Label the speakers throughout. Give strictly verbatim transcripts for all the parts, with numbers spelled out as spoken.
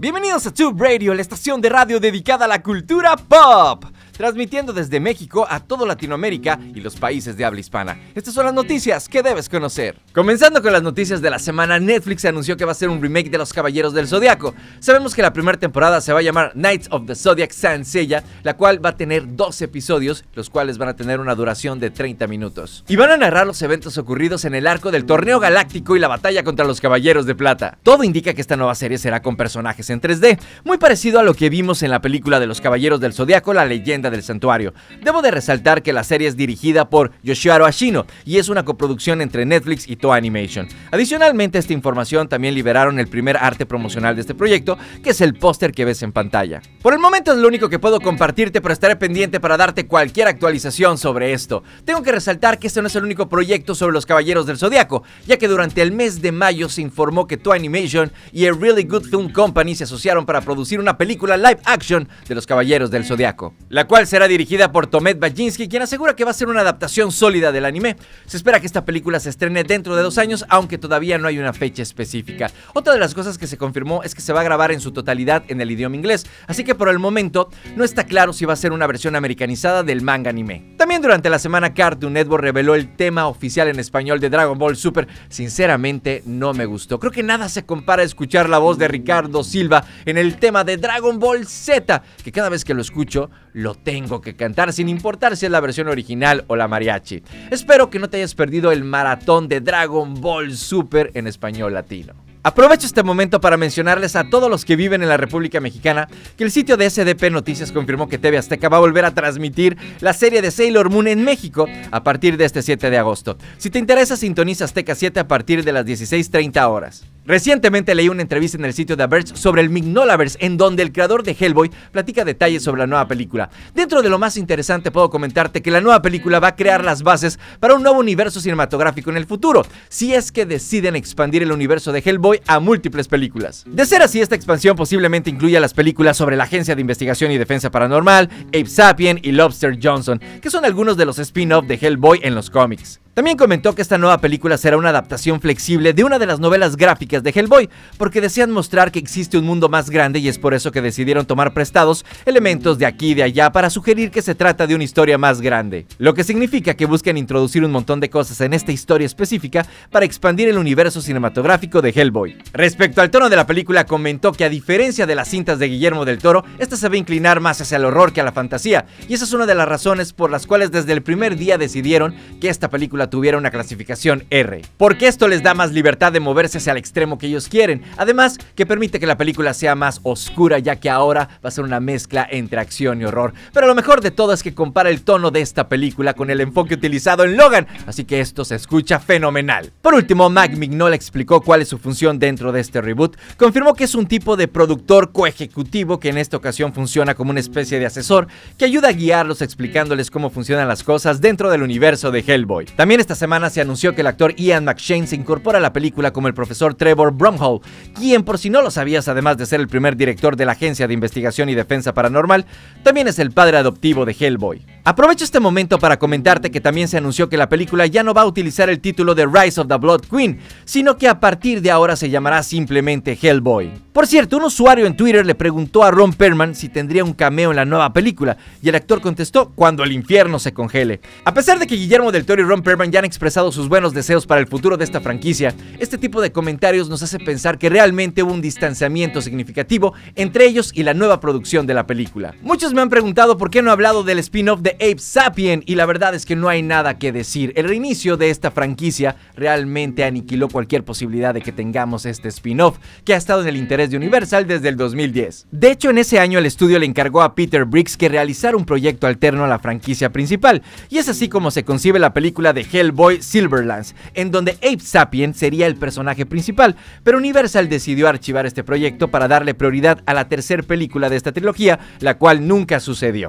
Speaker 1: Bienvenidos a Tube Radio, la estación de radio dedicada a la cultura pop, transmitiendo desde México a toda Latinoamérica y los países de habla hispana. Estas son las noticias que debes conocer. Comenzando con las noticias de la semana, Netflix anunció que va a hacer un remake de Los Caballeros del Zodiaco. Sabemos que la primera temporada se va a llamar Knights of the Zodiac Saint Seiya, la cual va a tener doce episodios, los cuales van a tener una duración de treinta minutos. Y van a narrar los eventos ocurridos en el arco del Torneo Galáctico y la batalla contra los Caballeros de Plata. Todo indica que esta nueva serie será con personajes en tres D, muy parecido a lo que vimos en la película de Los Caballeros del Zodiaco, La Leyenda del Santuario. Debo de resaltar que la serie es dirigida por Yoshiharu Ashino y es una coproducción entre Netflix y Toei Animation. Adicionalmente a esta información también liberaron el primer arte promocional de este proyecto, que es el póster que ves en pantalla. Por el momento es lo único que puedo compartirte, pero estaré pendiente para darte cualquier actualización sobre esto. Tengo que resaltar que este no es el único proyecto sobre Los Caballeros del Zodiaco, ya que durante el mes de mayo se informó que Toei Animation y A Really Good Film Company se asociaron para producir una película live action de Los Caballeros del Zodiaco, la cual será dirigida por Tomet Baginski, quien asegura que va a ser una adaptación sólida del anime. Se espera que esta película se estrene dentro de dos años, aunque todavía no hay una fecha específica. Otra de las cosas que se confirmó es que se va a grabar en su totalidad en el idioma inglés, así que por el momento no está claro si va a ser una versión americanizada del manga anime. También durante la semana Cartoon Network reveló el tema oficial en español de Dragon Ball Super. Sinceramente no me gustó. Creo que nada se compara a escuchar la voz de Ricardo Silva en el tema de Dragon Ball Z, que cada vez que lo escucho lo tengo que cantar sin importar si es la versión original o la mariachi. Espero que no te hayas perdido el maratón de Dragon Ball Super en español latino. Aprovecho este momento para mencionarles a todos los que viven en la República Mexicana que el sitio de S D P Noticias confirmó que T V Azteca va a volver a transmitir la serie de Sailor Moon en México a partir de este siete de agosto. Si te interesa, sintoniza Azteca siete a partir de las dieciséis treinta horas. Recientemente leí una entrevista en el sitio de Verge sobre el Mignolaverse, en donde el creador de Hellboy platica detalles sobre la nueva película. Dentro de lo más interesante puedo comentarte que la nueva película va a crear las bases para un nuevo universo cinematográfico en el futuro, si es que deciden expandir el universo de Hellboy a múltiples películas. De ser así, esta expansión posiblemente incluya las películas sobre la Agencia de Investigación y Defensa Paranormal, Ape Sapien y Lobster Johnson, que son algunos de los spin-off de Hellboy en los cómics. También comentó que esta nueva película será una adaptación flexible de una de las novelas gráficas de Hellboy, porque desean mostrar que existe un mundo más grande y es por eso que decidieron tomar prestados elementos de aquí y de allá para sugerir que se trata de una historia más grande, lo que significa que buscan introducir un montón de cosas en esta historia específica para expandir el universo cinematográfico de Hellboy. Respecto al tono de la película, comentó que a diferencia de las cintas de Guillermo del Toro, esta se va a inclinar más hacia el horror que a la fantasía, y esa es una de las razones por las cuales desde el primer día decidieron que esta película tuviera una clasificación R, porque esto les da más libertad de moverse hacia el extremo que ellos quieren, además que permite que la película sea más oscura, ya que ahora va a ser una mezcla entre acción y horror. Pero lo mejor de todo es que compara el tono de esta película con el enfoque utilizado en Logan, así que esto se escucha fenomenal. Por último, Mike Mignola explicó cuál es su función dentro de este reboot. Confirmó que es un tipo de productor coejecutivo que en esta ocasión funciona como una especie de asesor que ayuda a guiarlos explicándoles cómo funcionan las cosas dentro del universo de Hellboy. También esta semana se anunció que el actor Ian McShane se incorpora a la película como el profesor Trevor Brumhall, quien, por si no lo sabías, además de ser el primer director de la Agencia de Investigación y Defensa Paranormal, también es el padre adoptivo de Hellboy. Aprovecho este momento para comentarte que también se anunció que la película ya no va a utilizar el título de Rise of the Blood Queen, sino que a partir de ahora se llamará simplemente Hellboy. Por cierto, un usuario en Twitter le preguntó a Ron Perlman si tendría un cameo en la nueva película, y el actor contestó: cuando el infierno se congele. A pesar de que Guillermo del Toro y Ron Perlman ya han expresado sus buenos deseos para el futuro de esta franquicia, este tipo de comentarios nos hace pensar que realmente hubo un distanciamiento significativo entre ellos y la nueva producción de la película. Muchos me han preguntado por qué no he hablado del spin-off de Ape Sapien, y la verdad es que no hay nada que decir. El reinicio de esta franquicia realmente aniquiló cualquier posibilidad de que tengamos este spin-off, que ha estado en el interés de Universal desde el dos mil diez. De hecho, en ese año el estudio le encargó a Peter Briggs que realizara un proyecto alterno a la franquicia principal, y es así como se concibe la película de Hellboy Silverlands, en donde Ape Sapien sería el personaje principal, pero Universal decidió archivar este proyecto para darle prioridad a la tercera película de esta trilogía, la cual nunca sucedió.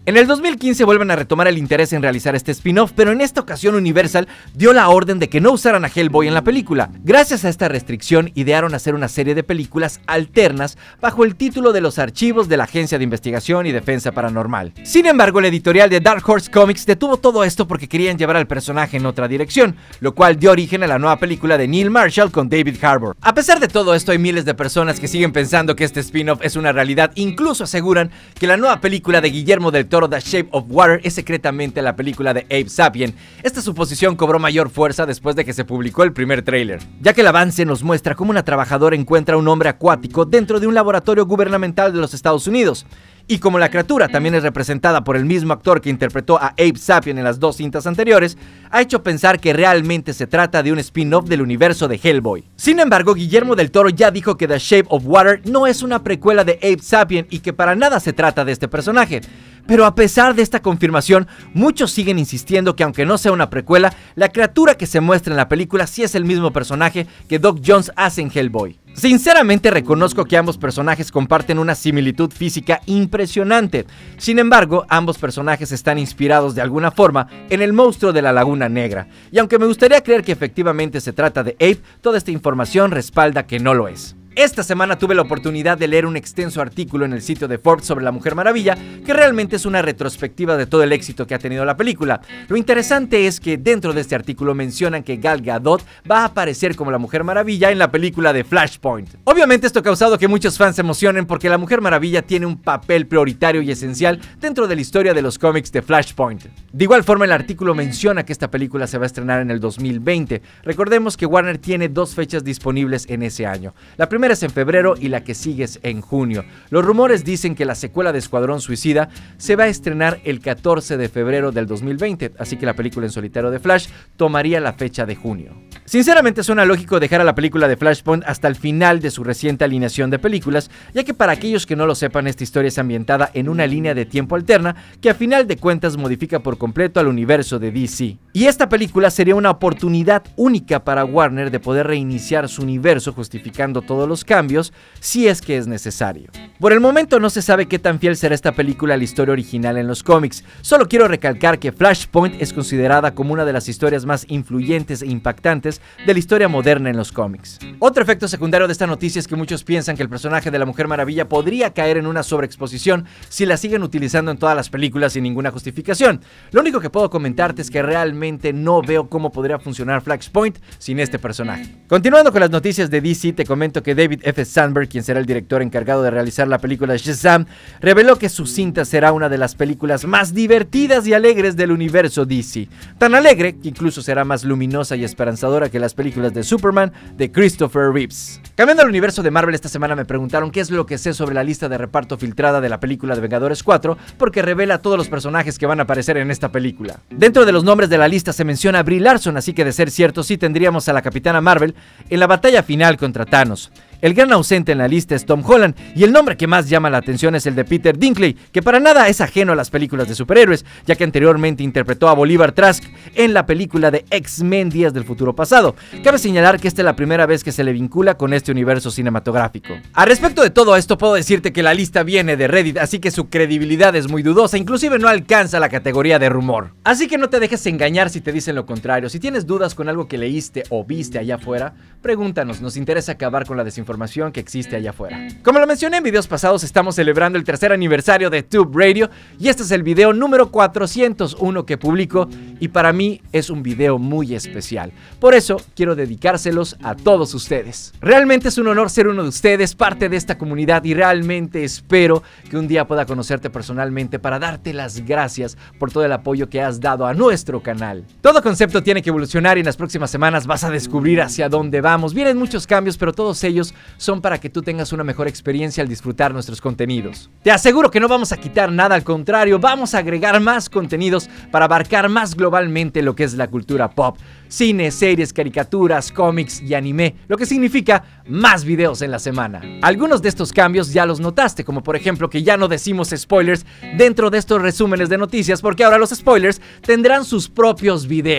Speaker 1: En el dos mil quince vuelven a retomar el interés en realizar este spin-off, pero en esta ocasión Universal dio la orden de que no usaran a Hellboy en la película. Gracias a esta restricción, idearon hacer una serie de películas alternas bajo el título de Los Archivos de la Agencia de Investigación y Defensa Paranormal. Sin embargo, el editorial de Dark Horse Comics detuvo todo esto porque querían llevar al personaje en otra dirección, lo cual dio origen a la nueva película de Neil Marshall con David Harbour. A pesar de todo esto, hay miles de personas que siguen pensando que este spin-off es una realidad, incluso aseguran que la nueva película de Guillermo del Toro, The Shape of Water, es secretamente la película de Abe Sapien. Esta suposición cobró mayor fuerza después de que se publicó el primer tráiler, ya que el avance nos muestra cómo una trabajadora encuentra a un hombre acuático dentro de un laboratorio gubernamental de los Estados Unidos. Y como la criatura también es representada por el mismo actor que interpretó a Abe Sapien en las dos cintas anteriores, ha hecho pensar que realmente se trata de un spin-off del universo de Hellboy. Sin embargo, Guillermo del Toro ya dijo que The Shape of Water no es una precuela de Abe Sapien y que para nada se trata de este personaje. Pero a pesar de esta confirmación, muchos siguen insistiendo que aunque no sea una precuela, la criatura que se muestra en la película sí es el mismo personaje que Doc Jones hace en Hellboy. Sinceramente reconozco que ambos personajes comparten una similitud física impresionante. Sin embargo, ambos personajes están inspirados de alguna forma en el monstruo de la Laguna Negra. Y aunque me gustaría creer que efectivamente se trata de Abe, toda esta información respalda que no lo es. Esta semana tuve la oportunidad de leer un extenso artículo en el sitio de Forbes sobre La Mujer Maravilla, que realmente es una retrospectiva de todo el éxito que ha tenido la película. Lo interesante es que dentro de este artículo mencionan que Gal Gadot va a aparecer como la Mujer Maravilla en la película de Flashpoint. Obviamente esto ha causado que muchos fans se emocionen porque la Mujer Maravilla tiene un papel prioritario y esencial dentro de la historia de los cómics de Flashpoint. De igual forma, el artículo menciona que esta película se va a estrenar en el dos mil veinte. Recordemos que Warner tiene dos fechas disponibles en ese año. La primera es en febrero y la que sigue es en junio. Los rumores dicen que la secuela de Escuadrón Suicida se va a estrenar el catorce de febrero del dos mil veinte, así que la película en solitario de Flash tomaría la fecha de junio. Sinceramente suena lógico dejar a la película de Flashpoint hasta el final de su reciente alineación de películas, ya que para aquellos que no lo sepan, esta historia es ambientada en una línea de tiempo alterna que a final de cuentas modifica por completo al universo de D C. Y esta película sería una oportunidad única para Warner de poder reiniciar su universo justificando todos los cambios si es que es necesario. Por el momento no se sabe qué tan fiel será esta película a la historia original en los cómics. Solo quiero recalcar que Flashpoint es considerada como una de las historias más influyentes e impactantes de la historia moderna en los cómics. Otro efecto secundario de esta noticia es que muchos piensan que el personaje de la Mujer Maravilla podría caer en una sobreexposición si la siguen utilizando en todas las películas sin ninguna justificación. Lo único que puedo comentarte es que realmente no veo cómo podría funcionar Flashpoint sin este personaje. Continuando con las noticias de D C, te comento que David F. Sandberg, quien será el director encargado de realizar la película Shazam, reveló que su cinta será una de las películas más divertidas y alegres del universo D C. Tan alegre que incluso será más luminosa y esperanzadora que las películas de Superman de Christopher Reeves. Cambiando al universo de Marvel, esta semana me preguntaron qué es lo que sé sobre la lista de reparto filtrada de la película de Vengadores cuatro, porque revela todos los personajes que van a aparecer en esta película. Dentro de los nombres de la lista se menciona a Brie Larson, así que de ser cierto sí tendríamos a la Capitana Marvel en la batalla final contra Thanos. El gran ausente en la lista es Tom Holland, y el nombre que más llama la atención es el de Peter Dinklage, que para nada es ajeno a las películas de superhéroes, ya que anteriormente interpretó a Bolívar Trask en la película de X-Men Días del Futuro Pasado. Cabe señalar que esta es la primera vez que se le vincula con este universo cinematográfico. A respecto de todo esto, puedo decirte que la lista viene de Reddit, así que su credibilidad es muy dudosa, inclusive no alcanza la categoría de rumor. Así que no te dejes engañar si te dicen lo contrario. Si tienes dudas con algo que leíste o viste allá afuera, pregúntanos, nos interesa acabar con la desinformación información que existe allá afuera. Como lo mencioné en videos pasados, estamos celebrando el tercer aniversario de Tube Radio y este es el video número cuatrocientos uno que publico y para mí es un video muy especial. Por eso quiero dedicárselos a todos ustedes. Realmente es un honor ser uno de ustedes, parte de esta comunidad, y realmente espero que un día pueda conocerte personalmente para darte las gracias por todo el apoyo que has dado a nuestro canal. Todo concepto tiene que evolucionar y en las próximas semanas vas a descubrir hacia dónde vamos. Vienen muchos cambios, pero todos ellos son para que tú tengas una mejor experiencia al disfrutar nuestros contenidos. Te aseguro que no vamos a quitar nada, al contrario, vamos a agregar más contenidos para abarcar más globalmente lo que es la cultura pop, cine, series, caricaturas, cómics y anime, lo que significa más videos en la semana. Algunos de estos cambios ya los notaste, como por ejemplo que ya no decimos spoilers dentro de estos resúmenes de noticias, porque ahora los spoilers tendrán sus propios videos.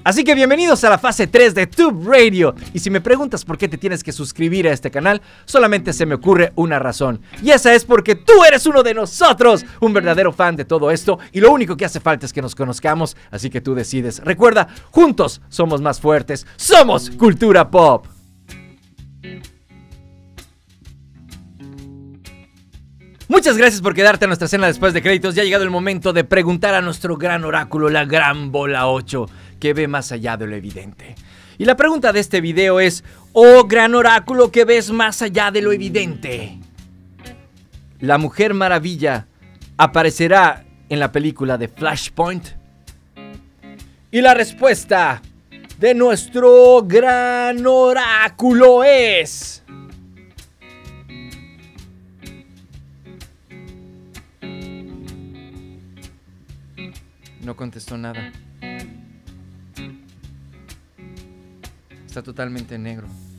Speaker 1: Así que bienvenidos a la fase tres de Tube Radio. Y si me preguntas por qué te tienes que suscribir a este canal, solamente se me ocurre una razón. Y esa es porque tú eres uno de nosotros, un verdadero fan de todo esto. Y lo único que hace falta es que nos conozcamos, así que tú decides. Recuerda, juntos somos más fuertes. ¡Somos Cultura Pop! Muchas gracias por quedarte a nuestra escena después de créditos. Ya ha llegado el momento de preguntar a nuestro gran oráculo, la gran bola ocho, que ve más allá de lo evidente. Y la pregunta de este video es: oh gran oráculo que ves más allá de lo evidente, ¿la Mujer Maravilla aparecerá en la película de Flashpoint? Y la respuesta de nuestro gran oráculo es... no contestó nada. Está totalmente negro.